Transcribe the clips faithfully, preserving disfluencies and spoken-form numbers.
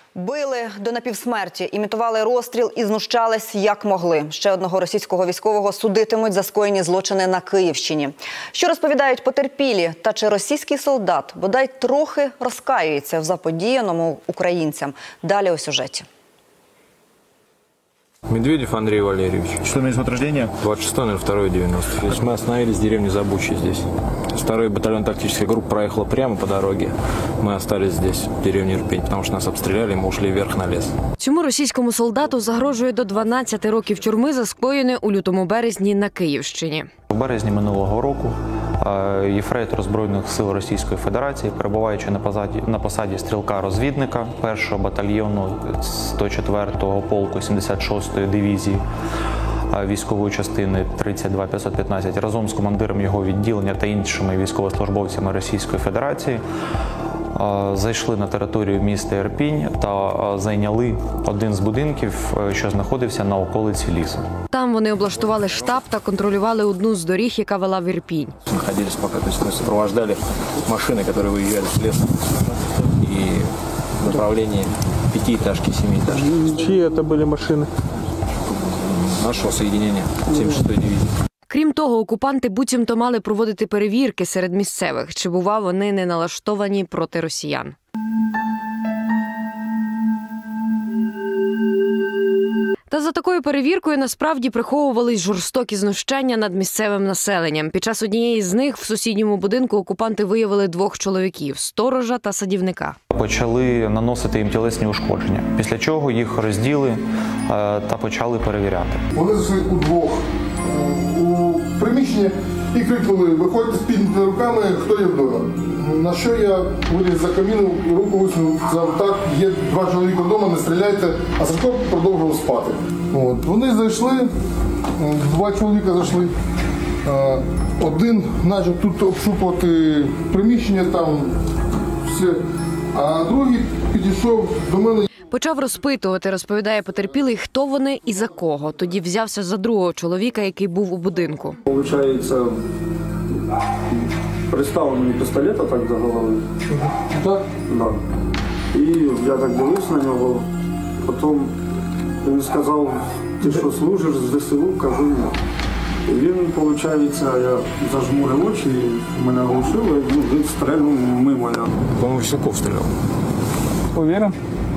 Били до напівсмерті, імітували розстріл і знущались як могли. Ще одного російського військового судитимуть за скоєні злочини на Київщині. Що розповідають потерпілі? Та чи російський солдат бодай трохи розкаюється в заподіяному українцям? Далі у сюжеті. Медведев Андрей Валерьевич. Что место год рождения? двадцать шестое ноль второе девяносто. Мы остановились в деревне Забучье здесь. Второй батальон тактической группы проехал прямо по дороге. Мы остались здесь, в деревне Ирпень, потому что нас обстреляли, мы ушли вверх на лес. Цьому російському солдату загрожує до дванадцяти років тюрми за скоєне у лютому-березні на Київщині. У березні минулого року єфрейтор Збройних сил Російської Федерації, перебуваючи на посаді, на посаді стрілка-розвідника першого батальйону сто четвертого полку сімдесят шостої дивізії військової частини тридцять два п'ятсот п'ятнадцять разом з командиром його відділення та іншими військовослужбовцями Російської Федерації зайшли на територію міста Ірпінь та зайняли один з будинків, що знаходився на околиці лісу. Там вони облаштували штаб та контролювали одну з доріг, яка вела в Ірпінь. Находились пока, то есть мы сопровождали машины, которые выезжали с леса, и в направлении пятиэтажки, семиэтажки. Чьи это были машины? Нашего соединения сімдесят шостої дивізії. Крім того, окупанти буцімто мали проводити перевірки серед місцевих, чи, бува, вони не налаштовані проти росіян. Та за такою перевіркою насправді приховувались жорстокі знущання над місцевим населенням. Під час однієї з них в сусідньому будинку окупанти виявили двох чоловіків – сторожа та садівника. Почали наносити їм тілесні ушкодження, після чого їх розділи та почали перевіряти. Вони зайшли удвох у приміщення і крикнули: «Виходьте з піднятими руками, хто є вдома». На що я виліз за каміну, руку висунув, сказав: «Так, є два чоловіка вдома, не стріляйте», а Сашко продовжував спати. От. Вони зайшли, два чоловіка зайшли, один почав тут обшукувати приміщення, там все, а другий підійшов до мене. Почав розпитувати, розповідає потерпілий, хто вони і за кого. Тоді взявся за другого чоловіка, який був у будинку. Получается, приставил мне пистолет, а так до голови. Так? Да. І я так дивився на нього. Потім він сказав: «Ти що, служиш з ЗСУ?» Кажу: «Ні». Він, виходить, я зажмурив очі, мене оглушило, і він стрельнув мимо. По-моему, Веселков стрелял. Уверен?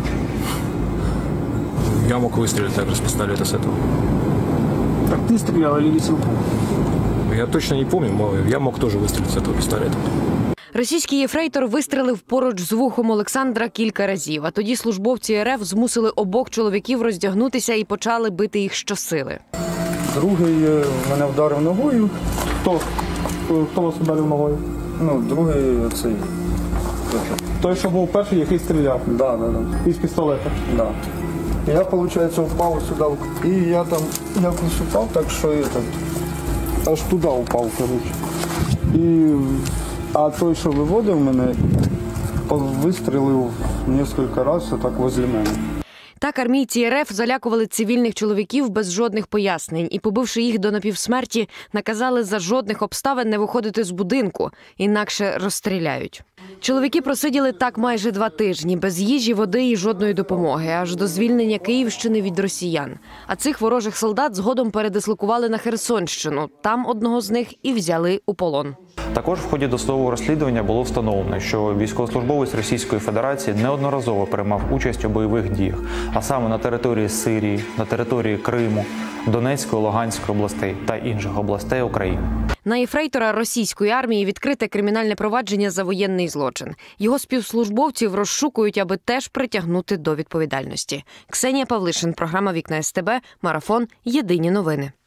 Я мог выстрелить также с пистолета с этого. Так ти стріляв, или Веселков? Я точно не помню, но я мог тоже выстрелить с этого пистолета. Російський єфрейтор вистрелив поруч з вухом Олександра кілька разів, а тоді службовці РФ змусили обох чоловіків роздягнутися і почали бити їх щосили. Другий мене вдарив ногою. Хто? Хто вас ударив ногою? Ну, другий цей. Той, що був перший, який стріляв? Да, да, да. Із пістолета? Да. Я, виходить, впав сюди, і я там якось упав, так що этот, аж туди упав, коротше. І, а той, що виводив мене, вистрілив кілька разів так возле мене. Так армійці РФ залякували цивільних чоловіків без жодних пояснень і, побивши їх до напівсмерті, наказали за жодних обставин не виходити з будинку, інакше розстріляють. Чоловіки просиділи так майже два тижні, без їжі, води і жодної допомоги, аж до звільнення Київщини від росіян. А цих ворожих солдат згодом передислокували на Херсонщину. Там одного з них і взяли у полон. Також в ході досудового розслідування було встановлено, що військовослужбовець Російської Федерації неодноразово приймав участь у бойових діях, а саме на території Сирії, на території Криму, Донецької, Луганської областей та інших областей України. На єфрейтора російської армії відкрите кримінальне провадження за воєнний злочин. Його співслужбовців розшукують, аби теж притягнути до відповідальності. Ксенія Павлишин, програма «Вікна СТБ», марафон «Єдині новини».